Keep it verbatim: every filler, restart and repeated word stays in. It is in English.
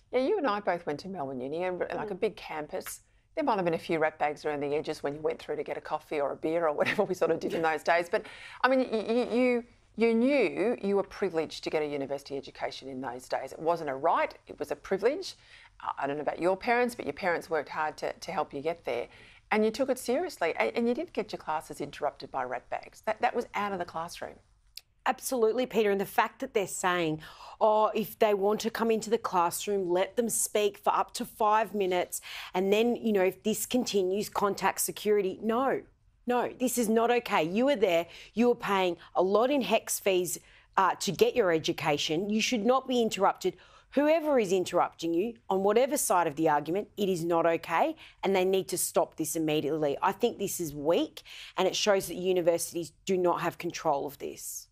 Yeah, you and I both went to Melbourne Uni, and like a big campus. There might have been a few rat bags around the edges when you went through to get a coffee or a beer or whatever we sort of did in those days. But I mean, you, you you knew you were privileged to get a university education in those days. It wasn't a right; it was a privilege. I don't know about your parents, but your parents worked hard to, to help you get there, and you took it seriously. And you didn't get your classes interrupted by rat bags. That that was out of the classroom. Absolutely, Peter. And the fact that they're saying, oh, if they want to come into the classroom, let them speak for up to five minutes. And then, you know, if this continues, contact security. No, no, this is not okay. You were there. You were paying a lot in HECS fees uh, to get your education. You should not be interrupted. Whoever is interrupting you, on whatever side of the argument, it is not okay, and they need to stop this immediately. I think this is weak, and it shows that universities do not have control of this.